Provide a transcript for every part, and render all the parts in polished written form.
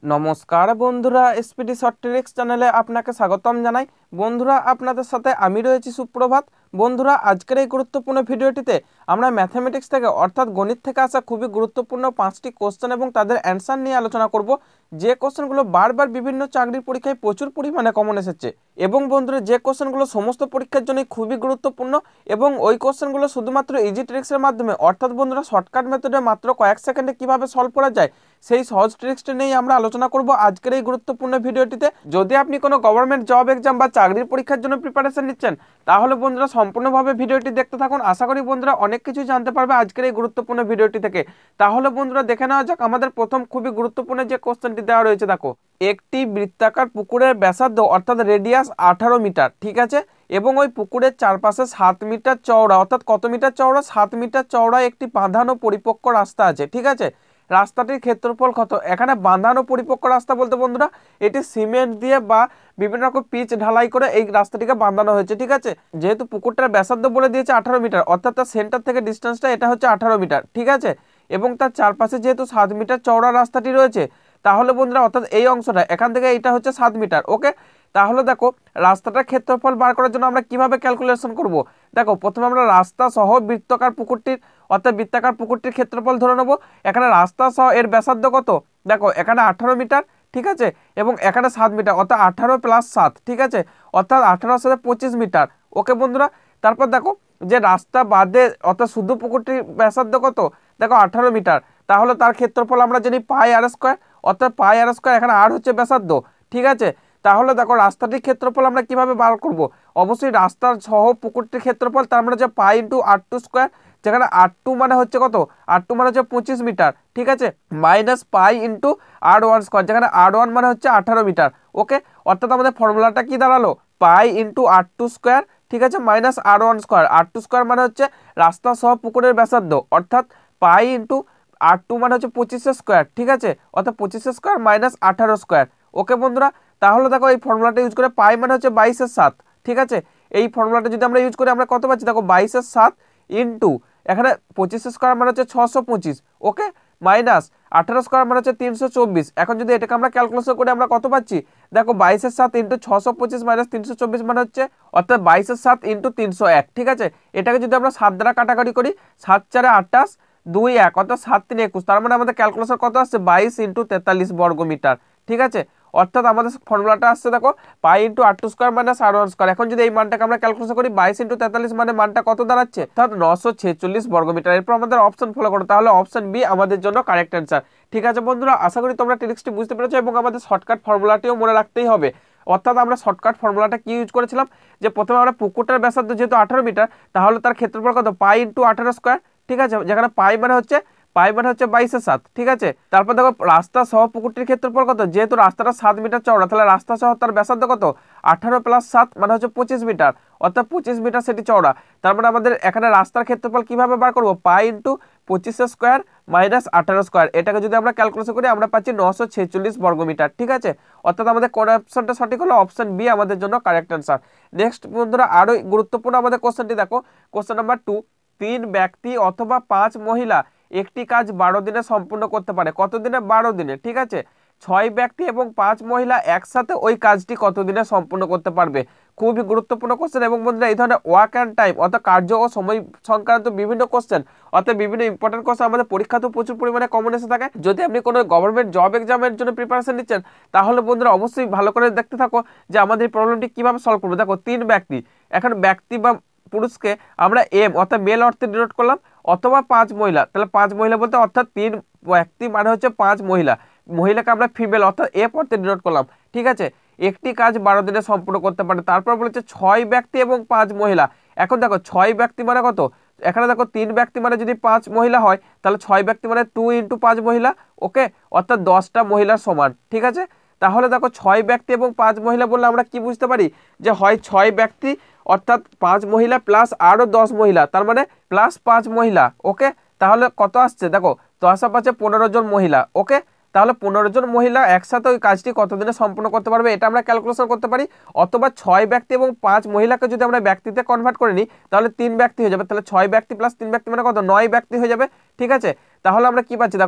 নমস্কার বন্ধুরা, SPD short tricks চ্যানেলে আপনাকে স্বাগতম জানাই। বন্ধুরা, আপনাদের সাথে আমি রয়েছি সুপ্রভাত। বন্ধুরা, আজকের এই গুরুত্বপূর্ণ ভিডিওটিতে আমরা ম্যাথামেটিক্স থেকে অর্থাৎ গণিত থেকে আসা খুবই গুরুত্বপূর্ণ 5টি কোশ্চেন এবং তাদের অ্যান্সার নিয়ে আলোচনা করব, যে কোশ্চেনগুলো বারবার বিভিন্ন চাকরির পরীক্ষায় প্রচুর পরিমাণে কমন এসেছে। এবং বন্ধুরা, যে কোশ্চেনগুলো সমস্ত পরীক্ষার জন্য খুবই গুরুত্বপূর্ণ এবং ওই কোশ্চেনগুলো শুধুমাত্র ইজি ট্রিক্সের মাধ্যমে অর্থাৎ বন্ধুরা শর্টকাট মেথডে মাত্র কয়েক সেকেন্ডে কিভাবে সলভ করা যায় সেই সহজ ট্রিক্সটা নিয়ে আমরা আলোচনা করব আজকের এই গুরুত্বপূর্ণ ভিডিওটিতে। যদি আপনি কোনো গভর্নমেন্ট জব এক্সাম বা চাকরির পরীক্ষার জন্য প্রিপারেশন নিচ্ছেন, তাহলে বন্ধুরা সম্পূর্ণভাবে ভিডিওটি দেখতে থাকুন। আশা করি বন্ধুরা অনেক কিছু জানতে পারবে আজকের এই গুরুত্বপূর্ণ ভিডিওটি থেকে। তাহলে বন্ধুরা দেখে নেওয়া যাক আমাদের প্রথম খুবই গুরুত্বপূর্ণ যে কোশ্চেনটি দেওয়া রয়েছে। দেখো, একটি বৃত্তাকার পুকুরের ব্যাসার্ধ অর্থাৎ রেডিয়াস 18 মিটার, ঠিক আছে, এবং ওই পুকুরের চারপাশে 7 মিটার চওড়া অর্থাৎ কত মিটার চওড়া, 7 মিটার চওড়া একটি বাঁধানো পরিপক্ক রাস্তা আছে, ঠিক আছে। রাস্তাটির ক্ষেত্রফল কত? এখানে বাঁধানো পরিপক্ক রাস্তা বলতে বন্ধুরা এটি সিমেন্ট দিয়ে বা বিভিন্ন রকম পিচ ঢালাই করে এই রাস্তাটিকে বাঁধানো হয়েছে, ঠিক আছে। যেহেতু পুকুরটার ব্যাসার্ধ বলে দিয়েছে 18 মিটার, অর্থাৎ তার সেন্টার থেকে ডিস্টেন্সটা এটা হচ্ছে 18 মিটার, ঠিক আছে। এবং তার চারপাশে যেহেতু 7 মিটার চওড়া রাস্তাটি রয়েছে, তাহলে বন্ধুরা অর্থাৎ এই অংশটা এখান থেকে এটা হচ্ছে 7 মিটার, ওকে। তাহলে দেখো, রাস্তাটার ক্ষেত্রফল বার করার জন্য আমরা কিভাবে ক্যালকুলেশন করব। দেখো, প্রথমে আমরা রাস্তা সহ বৃত্তাকার পুকুরটির অর্থাৎ বৃত্তাকার পুকুরটির ক্ষেত্রফল ধরে নেব। এখানে রাস্তা সহ এর ব্যাসার্ধ কত? দেখো, এখানে 18 মিটার, ঠিক আছে, এবং এখানে 7 মিটার অর্থাৎ 18 প্লাস 7, ঠিক আছে, অর্থাৎ 18 সাথে 25 মিটার, ওকে বন্ধুরা। তারপর দেখো, যে রাস্তা বাদে অর্থাৎ শুধু পুকুরটির ব্যাসার্ধ কত? দেখো 18 মিটার, তাহলে তার ক্ষেত্রফল আমরা জানি পাই আর স্কোয়ার, অর্থাৎ পাই আর স্কোয়ার, এখানে আর হচ্ছে ব্যাসার্ধ, ঠিক আছে। তাহলে দেখো, রাস্তাটির ক্ষেত্রফল আমরা কিভাবে বার করব? অবশ্যই রাস্তার সহ পুকুরটির ক্ষেত্রফল তার মানে হচ্ছে পাই ইন্টু R2 স্কোয়ার, যেখানে R2 মানে হচ্ছে কত? R2 মানে হচ্ছে 25 মিটার, ঠিক আছে, minus pi into R1 square, যেখানে R1 মানে হচ্ছে 18 মিটার, ওকে। অর্থাৎ আমাদের ফর্মুলাটা কি দাঁড়ালো? পাই ইন্টু R2 স্কোয়ার, ঠিক আছে, minus R1 square. R2 square মানে হচ্ছে রাস্তা সহ পুকুরের ব্যাসার্ধ, অর্থাৎ পাই ইন্টু R2 মানে হচ্ছে 25 স্কোয়ার, ঠিক আছে, অর্থাৎ 25 স্কোয়ার মাইনাস 18 স্কোয়ার, ওকে বন্ধুরা। তাহলে দেখো, এই ফর্মুলাটা ইউজ করে পাই মানে হচ্ছে 22/7, ঠিক আছে। এই ফর্মুলাটা যদি আমরা ইউজ করি আমরা কত পাচ্ছি? দেখো, 22/7 ইন্টু এখানে 25 স্কোয়ার মানে হচ্ছে 625, ওকে, মাইনাস 18 স্কোয়ার মানে হচ্ছে 324। এখন যদি এটাকে আমরা ক্যালকুলেশন করি আমরা কত পাচ্ছি? দেখো, 22/7 ইন্টু 625 মাইনাস 324 মানে হচ্ছে অর্থাৎ 22/7 ইন্টু 301, ঠিক আছে। এটাকে যদি আমরা 7 দ্বারা কাটাকাটি করি, 7 4 28, 2 1 অর্থাৎ 7 3 21, তার মানে আমাদের ক্যালকুলেশন কত আসছে? 22 ইন্টু 43 বর্গ মিটার, ঠিক আছে। অর্থাৎ আমাদের ফর্মুলাটা আসছে দেখো, pi into R2 square minus R1 square. এখন যদি এই মানটাকে আমরা ক্যালকুলেশন করি, 22 ইন্টু 43 মানে মানটা কত দাঁড়াচ্ছে? অর্থাৎ 946 বর্গমিটার। এরপর আমাদের অপশন ফলো করো, তাহলে অপশন বি আমাদের জন্য কারেক্ট অ্যান্সার, ঠিক আছে বন্ধুরা। আশা করি তোমরা ট্রিক্সটি বুঝতে পেরেছো এবং আমাদের শর্টকাট ফর্মুলাটিও মনে রাখতেই হবে। অর্থাৎ আমরা শর্টকাট ফর্মুলাটা কি ইউজ করেছিলাম, যে প্রথমে আমরা পুকুরটার ব্যাসার্ধ যেহেতু 18 মিটার, তাহলে তার ক্ষেত্রফল কত? পাই ইন্টু 18 স্কোয়ার, ঠিক আছে, যেখানে পাই মানে হচ্ছে 22/7, ঠিক আছে। তারপর দেখো, রাস্তা সহ পুকুরটির ক্ষেত্রফল কত? যেহেতু রাস্তাটা 7 মিটার চওড়া, তাহলে রাস্তা সহ তার ব্যাসার্ধ কত? 18 প্লাস 7 মানে হচ্ছে 25 মিটার, অর্থাৎ 25 মিটার সেটি চওড়া। তার মানে আমাদের এখানে রাস্তার ক্ষেত্রফল কিভাবে বার করবো? Pi into 25 square minus 18 square. এটাকে যদি আমরা ক্যালকুলেশন করি আমরা পাচ্ছি 946 বর্গমিটার, ঠিক আছে। অর্থাৎ আমাদের কোন অপশনটা সঠিক হলো? অপশন বি আমাদের জন্য কারেক্ট অ্যান্সার। নেক্সট বন্ধুরা, আরো গুরুত্বপূর্ণ আমাদের কোশ্চেনটি দেখো, কোশ্চেন নাম্বার 2। 3 ব্যক্তি অথবা 5 মহিলা একটি কাজ 12 দিনে সম্পূর্ণ করতে পারে। কত দিনে? 12 দিনে, ঠিক আছে। 6 ব্যক্তি এবং 5 মহিলা একসাথে ওই কাজটি কত দিনে সম্পূর্ণ করতে পারবে? খুবই গুরুত্বপূর্ণ কোশ্চেন। এবং বন্ধুরা, এই ধরনের ওয়ার্ক অ্যান্ড টাইম অর্থাৎ কার্য ও সময় সংক্রান্ত বিভিন্ন কোশ্চেন অর্থাৎ বিভিন্ন ইম্পর্টেন্ট কোশ্চেন আমাদের পরীক্ষাতেও প্রচুর পরিমাণে কমন এসে থাকে। যদি আপনি কোনো গভর্নমেন্ট জব এক্সামের জন্য প্রিপারেশন নিচ্ছেন, তাহলে বন্ধুরা অবশ্যই ভালো করে দেখতে থাকো যে আমাদের প্রবলেমটি কিভাবে সলভ করবো। দেখো, 3 ব্যক্তি, এখন ব্যক্তি বা পুরুষকে আমরা এম অর্থাৎ মেল অর্থে ডিনোট করলাম, অথবা 5 মহিলা, তাহলে 5 মহিলা বলতে অর্থাৎ 3 ব্যক্তি মানে হচ্ছে 5 মহিলা, মহিলাকে আমরা ফিমেল অর্থাৎ এফ অর্থে ডিনোট করলাম, ঠিক আছে। একটি কাজ 12 দিনে সম্পূর্ণ করতে পারে। তারপর বলেছে 6 ব্যক্তি এবং 5 মহিলা। এখন দেখো, 6 ব্যক্তি মানে কত? এখানে দেখো, 3 ব্যক্তি মানে যদি 5 মহিলা হয়, তাহলে 6 ব্যক্তি মানে 2 ইন্টু 5 মহিলা, ওকে, অর্থাৎ 10টা মহিলার সমান, ঠিক আছে। তাহলে দেখো, 6 ব্যক্তি এবং 5 মহিলা বললে আমরা কি বুঝতে পারি? যে হয় 6 ব্যক্তি অর্থাৎ 5 মহিলা প্লাস আরও 10 মহিলা, তার মানে প্লাস 5 মহিলা, ওকে। তাহলে কত আসছে? দেখো, 10 পাচ্ছে 15 জন মহিলা, ওকে। তাহলে 15 জন মহিলা একসাথে ওই কাজটি কতদিনে সম্পূর্ণ করতে পারবে, এটা আমরা ক্যালকুলেশন করতে পারি। অথবা 6 ব্যক্তি এবং 5 মহিলাকে যদি আমরা ব্যক্তিতে কনভার্ট করে নিই, তাহলে 3 ব্যক্তি হয়ে যাবে। তাহলে 6 ব্যক্তি প্লাস 3 ব্যক্তি মানে কত? 9 ব্যক্তি হয়ে যাবে, ঠিক আছে। তাহলে আমরা কি পাচ্ছি? দেখো,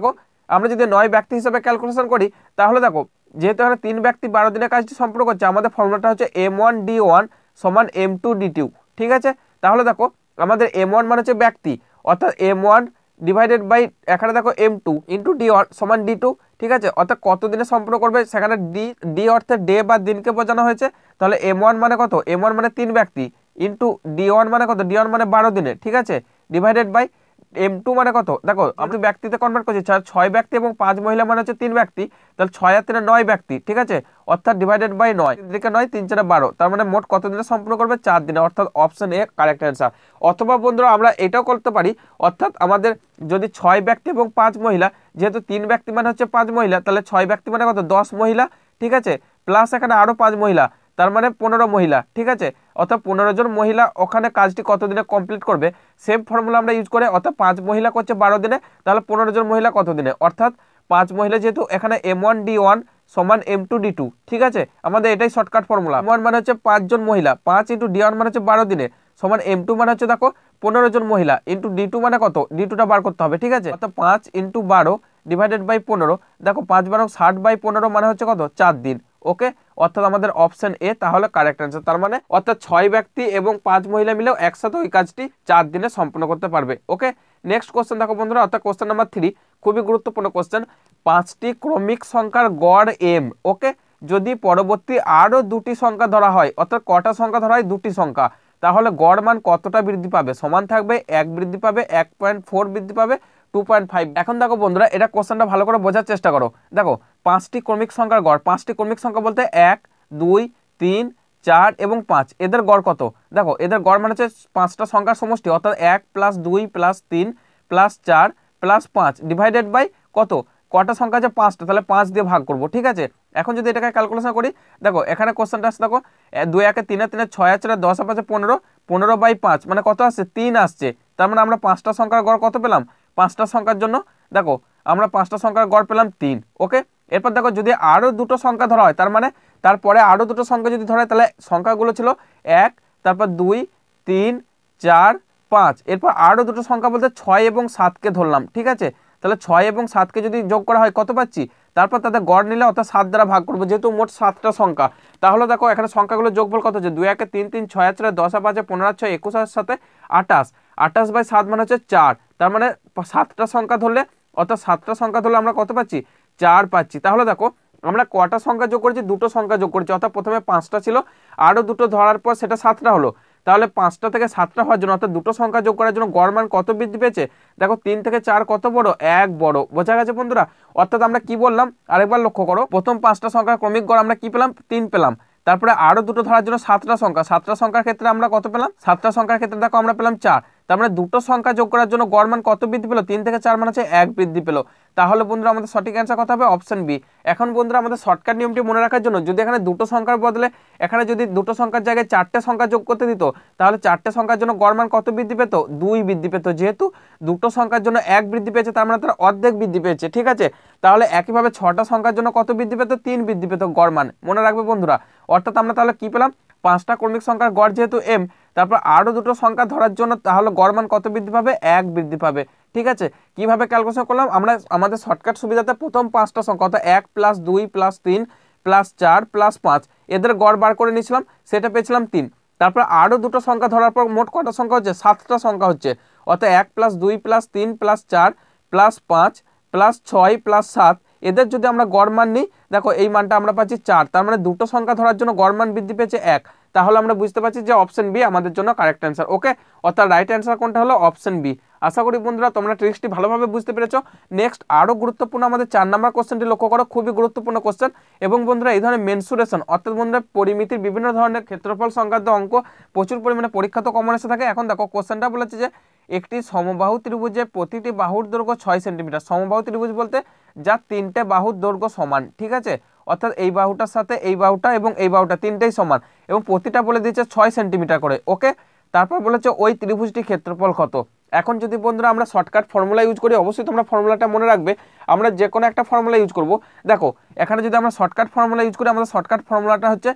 আমরা যদি 9 ব্যক্তি হিসেবে ক্যালকুলেশন করি তাহলে দেখো যেহেতু এখানে 3 ব্যক্তি 12 দিনের কাজটি সম্পূর্ণ করছে, আমাদের ফর্মুলাটা হচ্ছে m1d1 সমান m2d2। ঠিক আছে, তাহলে দেখো আমাদের m1 মানে হচ্ছে ব্যক্তি, অর্থাৎ m1 ডিভাইডেড বাই এখানে দেখো m2 ইন্টু d1 সমান d2। ঠিক আছে, অর্থাৎ কত দিনে সম্পূর্ণ করবে, সেখানে ডি অর্থে ডে বা দিনকে বোঝানো হয়েছে। তাহলে m1 মানে কত, m1 মানে 3 ব্যক্তি ইন্টু d1 মানে কত, d1 মানে 12 দিনে। ঠিক আছে, ডিভাইডেড বাই m2 মানে কত, দেখো আমি ব্যক্তিতে কনভার্ট করছি, 6 ব্যক্তি এবং 5 মহিলা মানে হচ্ছে 3 ব্যক্তি, তাহলে 6 আর 3 9 ব্যক্তি। ঠিক আছে, অর্থাৎ ডিভাইডেড বাই 9, 9 3 4 12, তার মানে মোট কত দিনে সম্পূর্ণ করবে, 4 দিনে, অর্থাৎ অপশন এ কারেক্ট অ্যান্সার। অথবা বন্ধুরা আমরা এটাও করতে পারি, অর্থাৎ আমাদের যদি 6 ব্যক্তি এবং 5 মহিলা, যেহেতু 3 ব্যক্তি মানে হচ্ছে 5 মহিলা, তাহলে 6 ব্যক্তি মানে কত 10 মহিলা। ঠিক আছে, প্লাস এখানে আরো 5 মহিলা, তার মানে 15 মহিলা। ঠিক আছে, অর্থাৎ 15 জন মহিলা ওখানে কাজটি কত দিনে কমপ্লিট করবে, সেম ফর্মুলা আমরা ইউজ করে, অর্থাৎ 5 মহিলা করছে 12 দিনে, তাহলে 15 জন মহিলা কত দিনে, অর্থাৎ 5 মহিলা, যেহেতু এখানে m1d1 সমান m2d2। ঠিক আছে, আমাদের এটাই শর্টকাট ফর্মুলা। m1 মানে হচ্ছে 5 জন মহিলা, 5 ইন্টু d1 মানে হচ্ছে 12 দিনে, সমান m2 মানে হচ্ছে দেখো 15 জন মহিলা ইন্টু d2 মানে কত, d2টা বার করতে হবে। ঠিক আছে, অর্থাৎ 5 ইন্টু 12 ডিভাইডেড বাই 15, দেখো 5 12 60 বাই 15 মানে হচ্ছে কত, 4 দিন। ওকে, অর্থাৎ আমাদের অপশন এ তাহলে কারেক্ট অ্যান্সার। তার মানে অর্থাৎ 6 ব্যক্তি এবং 5 মহিলা মিলেও একসাথে ওই কাজটি 4 দিনে সম্পূর্ণ করতে পারবে। ওকে, নেক্সট কোশ্চেন দেখো বন্ধুরা, অর্থাৎ কোশ্চেন নাম্বার 3, খুবই গুরুত্বপূর্ণ কোশ্চেন। 5টি ক্রমিক সংখ্যার গড় m, ওকে, যদি পরবর্তী আরো 2টি সংখ্যা ধরা হয়, অর্থাৎ কটা সংখ্যা ধরা হয়, 2টি সংখ্যা, তাহলে গড় মান কতটা বৃদ্ধি পাবে, সমান থাকবে 1 বৃদ্ধি পাবে, 1.4 বৃদ্ধি পাবে, 2.5। এখন দেখো বন্ধুরা এটা কোশ্চেনটা ভালো করে বোঝার চেষ্টা করো। দেখো 5টি ক্রমিক সংখ্যার গড়, 5টি ক্রমিক সংখ্যা বলতে 1 2 3 4 এবং 5, এদের গড় কত, দেখো এদের গড় মানে হচ্ছে 5টা সংখ্যার সমষ্টি, অর্থাৎ 1 plus 2 plus 3 plus 4 plus 5 divided by কত, কটা সংখ্যা আছে 5টা, তাহলে 5 দিয়ে ভাগ করব। ঠিক আছে, এখন যদি এটাকে ক্যালকুলেশন করি, দেখো এখানে কোশ্চেনটা আসছে, দেখো 2 1 3 3 6 4 10 5 15, 15 বাই 5 মানে কত আসছে, 3 আসছে। তার মানে আমরা 5টা সংখ্যার গড় কত পেলাম, 5টা সংখ্যার জন্য দেখো আমরা 5টা সংখ্যার গড় পেলাম 3। ওকে, এরপর দেখো যদি আরো 2টো সংখ্যা ধরা হয়, তার মানে তারপরে আরো 2টো সংখ্যা যদি ধরা হয়, তাহলে সংখ্যাগুলো ছিল 1, তারপর 2 3 4 5, এরপর আরো 2টো সংখ্যা বলতে 6 এবং 7কে ধরলাম। ঠিক আছে, তাহলে 6 এবং 7কে যদি যোগ করা হয় কত পাচ্ছি, তারপর তাদের গড় নিলে অর্থাৎ 7 দ্বারা ভাগ করবো, যেহেতু মোট 7টা সংখ্যা। তাহলে দেখো এখানে সংখ্যাগুলো যোগফল কত হচ্ছে, 2 1 3 3 6 4 10 5 15 6 21 আর 7 28, 28 বাই 7 মানে হচ্ছে 4। তার মানে 7টা সংখ্যা ধরলে, অর্থাৎ 7টা সংখ্যা ধরলে আমরা কত পাচ্ছি, 4 পাচ্ছি। তাহলে দেখো আমরা কটা সংখ্যা যোগ করেছি, 2টো সংখ্যা যোগ করেছি, অর্থাৎ প্রথমে 5টা ছিল, আরো 2টো ধরার পর সেটা 7টা হলো। তাহলে 5টা থেকে 7টা হওয়ার জন্য, অর্থাৎ 2টো সংখ্যা যোগ করার জন্য গড় মান কত বৃদ্ধি পেয়েছে, দেখো 3 থেকে 4 কত বড়, 1 বড়। বোঝা গেছে বন্ধুরা? অর্থাৎ আমরা কি বললাম আরেকবার লক্ষ্য করো, প্রথম 5টা সংখ্যার ক্রমিক গড় আমরা কি পেলাম, 3 পেলাম। তারপরে আরো 2টো ধরার জন্য 7টা সংখ্যা, 7টা সংখ্যার ক্ষেত্রে আমরা কত পেলাম, 7টা সংখ্যার ক্ষেত্রে দেখো আমরা পেলাম 4। তার মানে 2টো সংখ্যা যোগ করার জন্য গড় মান কত বৃদ্ধি পেলো, 3 থেকে 4 মানে হচ্ছে 1 বৃদ্ধি পেলো। তাহলে বন্ধুরা আমাদের সঠিক অ্যান্সার কত হবে, অপশন বি। এখন বন্ধুরা আমাদের শর্টকাট নিয়মটি মনে রাখার জন্য, যদি এখানে 2টো সংখ্যার বদলে এখানে যদি 2টো সংখ্যার জায়গায় 4টে সংখ্যা যোগ করতে দিত, তাহলে 4টে সংখ্যার জন্য গড় মান কত বৃদ্ধি পেত, 2 বৃদ্ধি পেত। যেহেতু 2টো সংখ্যার জন্য 1 বৃদ্ধি পেয়েছে, তার মানে তারা অর্ধেক বৃদ্ধি পেয়েছে। ঠিক আছে, তাহলে একইভাবে 6টা সংখ্যার জন্য কত বৃদ্ধি পেত, 3 বৃদ্ধি পেত গড় মান। মনে রাখবে বন্ধুরা, অর্থাৎ আমরা তাহলে কি পেলাম, 5টা ক্রমিক সংখ্যার গড় যেহেতু m, তারপর আরো 2টো সংখ্যা ধরার জন্য তাহলে গড় মান কত বৃদ্ধি পাবে, 1 বৃদ্ধি পাবে। ঠিক আছে, কিভাবে ক্যালকুলেশন করলাম আমরা, আমাদের শর্টকাট সুবিধাতে প্রথম 5টা সংখ্যা অর্থাৎ 1 প্লাস 2 প্লাস 3 প্লাস 4 প্লাস 5 এদের গড় বার করে নিয়েছিলাম, সেটা পেয়েছিলাম 3। তারপর আরো 2টো সংখ্যা ধরার পর মোট কটা সংখ্যা হচ্ছে, 7টা সংখ্যা হচ্ছে, অর্থাৎ 1 plus 2 plus 3 plus 4 plus 5 plus 6 plus 7 এদের যদি আমরা গড় মান নিই, দেখো এই মানটা আমরা পাচ্ছি 4। তার মানে 2টো সংখ্যা ধরার জন্য গড় মান বৃদ্ধি পেয়েছে 1। তাহলে আমরা বুঝতে পারছি যে অপশন বি আমাদের জন্য কারেক্ট অ্যান্সার। ওকে, অর্থাৎ রাইট অ্যান্সার কোনটা হলো, অপশন বি। আশা করি বন্ধুরা তোমরা ট্রিক্সটি ভালোভাবে বুঝতে পেরেছো। নেক্সট আরো গুরুত্বপূর্ণ আমাদের 4 নম্বর কোশ্চেনটি লক্ষ্য করো, খুবই গুরুত্বপূর্ণ কোশ্চেন। এবং বন্ধুরা এই ধরনের মেনসুরেশন অর্থাৎ বন্ধুরা পরিমিতির বিভিন্ন ধরনের ক্ষেত্রফল সংক্রান্ত অঙ্ক প্রচুর পরিমাণে পরীক্ষাতে কমন এসে থাকে। এখন দেখো কোশ্চেনটা বলেছে যে একটি সমবাহু ত্রিভুজে প্রতিটি বাহুর দৈর্ঘ্য 6 সেন্টিমিটার। সমবাহু ত্রিভুজ বলতে যা 3টে বাহুর দৈর্ঘ্য সমান। ঠিক আছে, অর্থাৎ এই বাহুটার সাথে এই বাহুটা এবং এই বাহুটা তিনটেই সমান এবং প্রতিটা বলে দিয়েছে 6 সেন্টিমিটার করে। ওকে, তারপর বলেছে ওই ত্রিভুজটির ক্ষেত্রফল কত। এখন যদি বন্ধুরা আমরা শর্টকাট ফর্মুলা ইউজ করি, অবশ্যই তোমরা ফর্মুলাটা মনে রাখবে। আমরা যে কোনো একটা ফর্মুলা ইউজ করব। দেখো এখানে যদি আমরা শর্টকাট ফর্মুলা ইউজ করি, আমাদের শর্টকাট ফর্মুলাটা হচ্ছে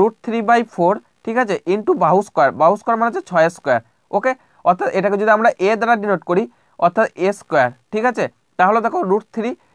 √3/4, ঠিক আছে, ইন্টু বাহু স্কোয়ার। বাহু স্কোয়ার মানে হচ্ছে 6 স্কোয়ার। ওকে, অর্থাৎ এটাকে যদি আমরা এ দ্বারা ডিনোট করি, অর্থাৎ এ স্কোয়ার। ঠিক আছে, তাহলে দেখো √3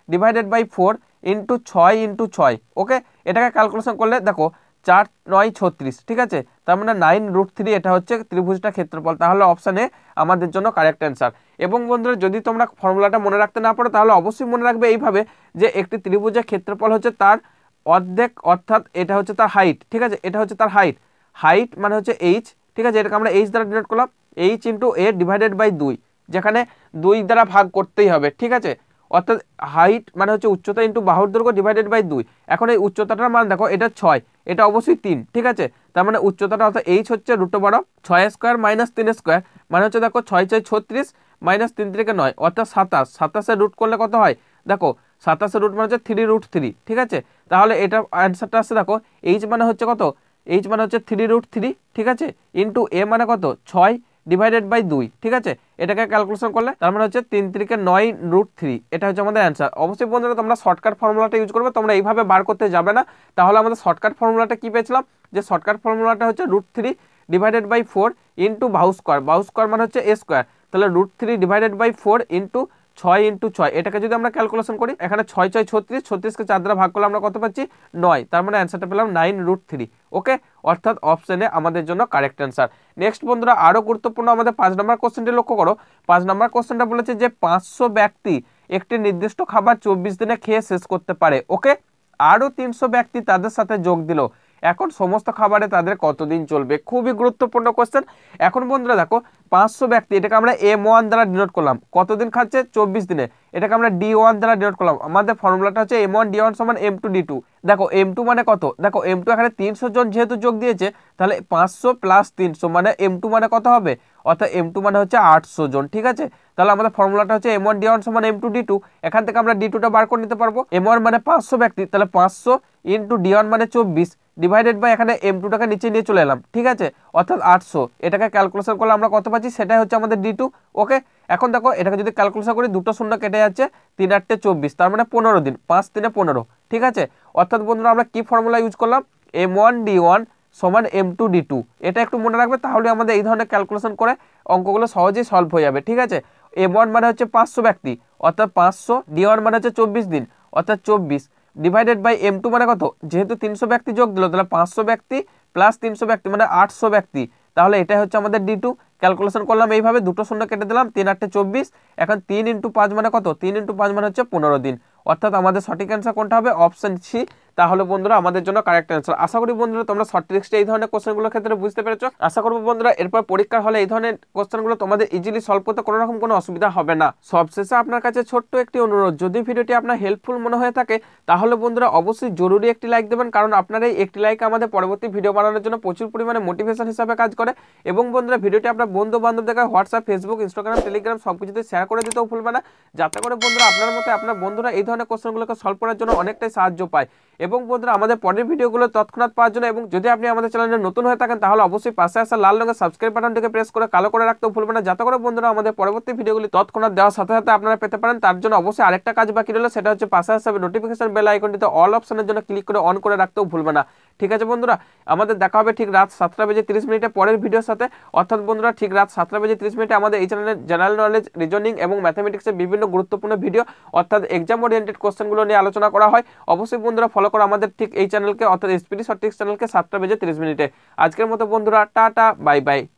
divided by 4 into 6 into 6। Okay, এটাকে ক্যালকুলেশন করলে দেখো 4 9 36, ঠিক আছে, তার মানে 9√3 এটা হচ্ছে ত্রিভুজটা ক্ষেত্রফল। তাহলে অপশান এ আমাদের জন্য কারেক্ট অ্যান্সার। এবং বন্ধুরা যদি তোমরা ফর্মুলাটা মনে রাখতে না পারো তাহলে অবশ্যই মনে রাখবে এইভাবে যে একটি ত্রিভুজের ক্ষেত্রফল হচ্ছে তার অর্ধেক, অর্থাৎ এটা হচ্ছে তার হাইট, ঠিক আছে, এটা হচ্ছে তার হাইট। হাইট মানে হচ্ছে এইচ, ঠিক আছে, এটাকে আমরা এইচ দ্বারা ডিনোট করলাম, H into A divided by 2, যেখানে 2 দ্বারা ভাগ করতেই হবে, ঠিক আছে। অর্থাৎ হাইট মানে হচ্ছে উচ্চতা ইন্টু বাহুর দৈর্ঘ্য ডিভাইডেড বাই 2। এখন এই উচ্চতাটার মান দেখো এটা 6, এটা অবশ্যই 3, ঠিক আছে, তার মানে উচ্চতাটা অর্থাৎ এইচ হচ্ছে √12 6 স্কোয়ার মাইনাস 3 স্কোয়ার, মানে হচ্ছে দেখো 6 6 36 মাইনাস 3 3 9 অর্থাৎ 27। 27-এর রুট করলে কত হয় দেখো, 27-এর রুট মানে হচ্ছে 3√3, ঠিক আছে। তাহলে এটা অ্যান্সারটা আসছে দেখো এইচ মানে হচ্ছে কত, এইচ মানে হচ্ছে 3√3, ঠিক আছে, ইন্টু এ মানে কত 6 ডিভাইডেড বাই 2, ঠিক আছে। এটাকে ক্যালকুলেশন করলে তার মানে হচ্ছে 3 3 9√3, এটা হচ্ছে আমাদের অ্যান্সার। অবশ্যই বন্ধুরা তোমরা শর্টকাট ফর্মুলাটা ইউজ করবে, তোমরা এইভাবে বার করতে যাবে না। তাহলে আমাদের শর্টকাট ফর্মুলাটা কি পেয়েছিলাম, যে শর্টকাট ফর্মুলাটা হচ্ছে √3 ডিভাইডেড বাই 4 ইন্টু বাহু স্কোয়ার, বাহু স্কোয়ার মানে হচ্ছে এ স্কোয়ার, তাহলে √3 ডিভাইডেড বাই 4 ইন্টু 6 ইন্টু 6। এটাকে যদি আমরা ক্যালকুলেশন করি, এখানে 6 6 36, 36কে 4 দ্বারা ভাগ করলে আমরা কত পাচ্ছি 9, তার মানে অ্যান্সারটা পেলাম 9√3। ওকে, অর্থাৎ অপশনে আমাদের জন্য কারেক্ট অ্যান্সার। নেক্সট বন্ধুরা আরো গুরুত্বপূর্ণ আমাদের 5 নম্বর কোশ্চেনটি লক্ষ্য করো। 5 নম্বর কোশ্চেনটা বলেছে যে 500 ব্যক্তি একটি নির্দিষ্ট খাবার 24 দিনে খেয়ে শেষ করতে পারে। ওকে, আরো 300 ব্যক্তি তাদের সাথে যোগ দিল, এখন সমস্ত খাবারে তাদের কতদিন চলবে? খুবই গুরুত্বপূর্ণ কোশ্চেন। এখন বন্ধুরা দেখো 500 ব্যক্তি, এটাকে আমরা M1 দ্বারা ডিনোট করলাম, কতদিন খাচ্ছে 24 দিনে, এটাকে আমরা D1 দ্বারা ডিনোট করলাম। আমাদের ফর্মুলাটা হচ্ছে M1 D1 সমান M2 D2। দেখো M2 মানে কত, দেখো M2 এখানে 300 জন যেহেতু যোগ দিয়েছে, তাহলে 500 প্লাস 300 মানে M2 মানে কত হবে, অর্থাৎ M2 মানে হচ্ছে 800 জন, ঠিক আছে। তাহলে আমাদের ফর্মুলাটা হচ্ছে M1 D1 সমান M2 D2। এখান থেকে আমরা D2টা বার করে নিতে পারবো। M1 মানে 500 ব্যক্তি, তাহলে 500 ইন্টু D1 মানে 24 ডিভাইডেড বাই এখানে M2টাকে নিচে নিয়ে চলে এলাম, ঠিক আছে, অর্থাৎ 800। এটাকে ক্যালকুলেশন করলে আমরা কত পাচ্ছি, সেটাই হচ্ছে আমাদের D2। ওকে, এখন দেখো এটাকে যদি ক্যালকুলেশন করি, দুটো শূন্য কেটে যাচ্ছে, 3 8 24, তার মানে 15 দিন, 5 3 15, ঠিক আছে। অর্থাৎ বন্ধুরা আমরা কি ফর্মুলা ইউজ করলাম, M1 D1 সমান M2 D2। এটা একটু মনে রাখবে, তাহলে আমাদের এই ধরনের ক্যালকুলেশন করে অঙ্কগুলো সহজেই সলভ হয়ে যাবে, ঠিক আছে। M1 মানে হচ্ছে 500 ব্যক্তি, অর্থাৎ 500, D1 মানে হচ্ছে 24 দিন, অর্থাৎ 24, ডিভাইডেড বাই M2 মানে কত, যেহেতু 300 ব্যক্তি যোগ দিল, তাহলে 500 ব্যক্তি প্লাস 300 ব্যক্তি মানে 800 ব্যক্তি, তাহলে এটাই হচ্ছে আমাদের D2। ক্যালকুলেশন করলাম এইভাবে, দুটো শূন্য কেটে দিলাম, 3 8 24, এখন 3 ইন্টু 5 মানে কত, 3 ইন্টু 5 মানে হচ্ছে 15 দিন, অর্থাৎ আমাদের সঠিক অ্যান্সার কোনটা হবে, অপশন সি। তাহলে বন্ধুরা আমাদের জন্য কারেক্ট অ্যান্সার। আশা করি বন্ধুরা তোমরা শর্ট ট্রিক্সটা এই ধরনের কোশ্চেনগুলোর ক্ষেত্রে বুঝতে পেরেছো। আশা করবো বন্ধুরা এরপর পরীক্ষার হলে এই ধরনের কোশ্চেনগুলো তোমাদের ইজিলি সলভ করতে কোনো রকম কোনো অসুবিধা হবে না। সবশেষে আপনার কাছে ছোট্ট একটি অনুরোধ, যদি ভিডিওটি আপনার হেল্পফুল মনে হয়ে থাকে তাহলে বন্ধুরা অবশ্যই জরুরি একটি লাইক দেবেন, কারণ আপনার এই একটি লাইক আমাদের পরবর্তী ভিডিও বানানোর জন্য প্রচুর পরিমাণে মোটিভেশন হিসাবে কাজ করে। এবং বন্ধুরা ভিডিওটি আপনার বন্ধু বান্ধবদের কাছে হোয়াটসঅ্যাপ, ফেসবুক, ইনস্টাগ্রাম, টেলিগ্রাম সবকিছুতে শেয়ার করে দিতেও ভুলবে না, যাতে করে বন্ধুরা আপনার মতে আপনার বন্ধুরা এই ধরনের কোশ্চেনগুলোকে সলভ করার জন্য অনেকটাই সাহায্য পায়। এবং বন্ধুরা আমাদের পরের ভিডিওগুলো তৎক্ষণাৎ পাওয়ার জন্য, এবং যদি আপনি আমাদের চ্যানেলে নতুন হয়ে থাকেন তাহলে অবশ্যই পাশে আসা লাল রঙের সাবস্ক্রাইব বাটনটিকে প্রেস করে কালো করে রাখতেও ভুলবেন না, যাতে করে বন্ধুরা আমাদের পরবর্তী ভিডিওগুলি তৎক্ষণাৎ দেওয়ার সাথে সাথে আপনারা পেতে পারেন। তার জন্য অবশ্যই আরেকটা কাজ বাকি রইল, সেটা হচ্ছে পাশে আসা নোটিফিকেশন বেল আইকনটিতে অল অপশনের জন্য ক্লিক করে অন করে রাখতেও ভুলবেন না। ঠিক আছে বন্ধুরা, আমাদের দেখা হবে ঠিক রাত 7:30 পরের ভিডিওর সাথে। অর্থাৎ বন্ধুরা ঠিক রাত 7:30 আমাদের এই চ্যানেলে জেনারেল নলেজ, রিজনিং এবং ম্যাথামেটিক্সের বিভিন্ন গুরুত্বপূর্ণ ভিডিও অর্থাৎ এক্সাম ওরিয়েন্টেড কোশ্চেনগুলো নিয়ে আলোচনা করা হয়। অবশ্যই বন্ধুরা ফলো করো আমাদের ঠিক এই চ্যানেলকে, অর্থাৎ এসপিডি শর্ট ট্রিক্স চ্যানেলকে 7:30 আজকের মতো বন্ধুরা টাটা, বাই বাই।